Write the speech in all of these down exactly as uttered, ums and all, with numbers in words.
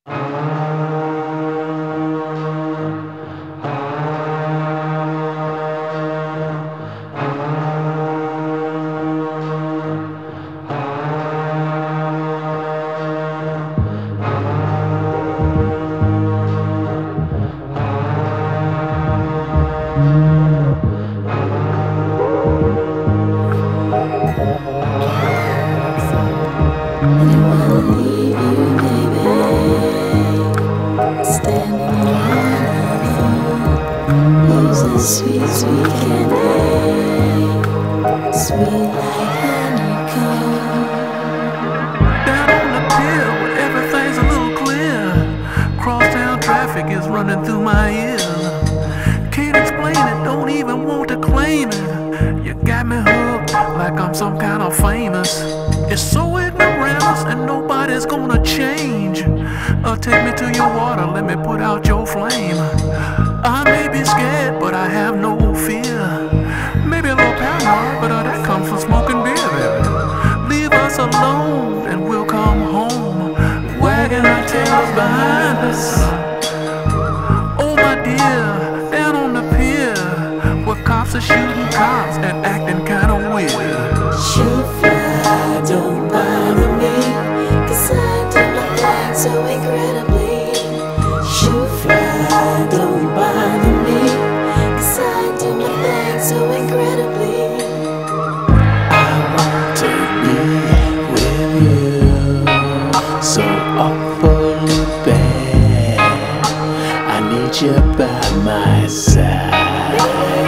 Sweet, sweet candy, sweet like honeycomb. Down on the pier where everything's a little clear, crosstown traffic is running through my ears. Can't explain it, don't even want to claim it. You got me hooked like I'm some kind of famous. It's so ignoramus and nobody's gonna change. Uh, take me to your water, let me put out your flame. I may be scared, but I have no fear. Maybe a little paranoid, but uh, that comes from smoking beer, baby. Leave us alone and we'll come home, wagging our tails behind us. Oh my dear, down on the pier, where cops are shooting cops and acting kinda weird. Shoot fly, don't bother me, 'cause I do my thing so incredibly. Shoot fly, don't bother me, 'cause I do my thing so incredibly. I want to be with you so awfully bad. I need you by my side.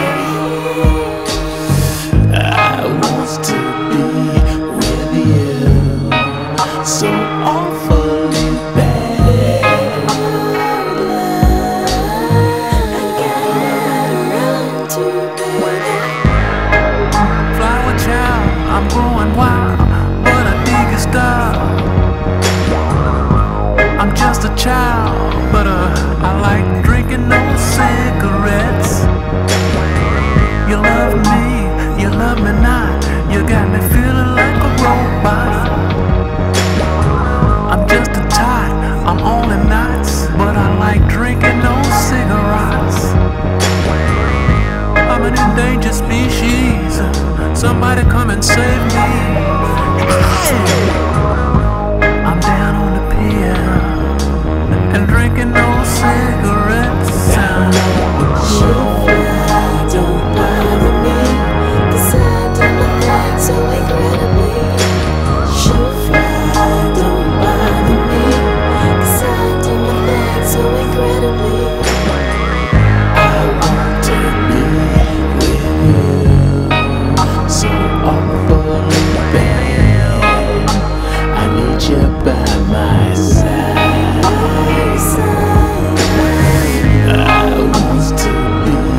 I want to be with you so awfully bad. I got nowhere to run to, baby. Flower child, I'm growing wild, but I dig your style. I'm just a child, but uh, I like drinking those cigarettes. You love me, you love me not. You got me feeling like a robot. I'm just a tot, I'm only knots, but I like drinking those cigarettes. I'm an endangered species. Somebody come and save me. I'm down on the pier and drinking those cigarettes. Shoot fly, don't bother me, 'cause I do my thing so incredibly. Shoot fly, don't bother me, 'cause I do my thing so incredibly. I want to be with you so awfully bad. I need you by my side. I want to be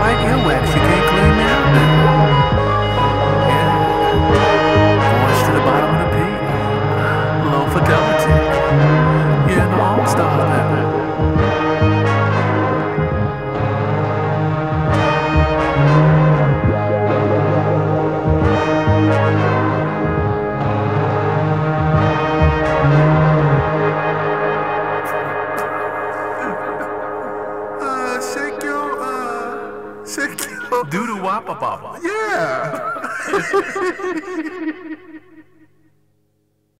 white earwax you can't clean now. Yeah. Voice to the bottom of the Pier. Low Fidelity. Yeah, the Allstars, baby. Shake your Do the wappa baba. yeah.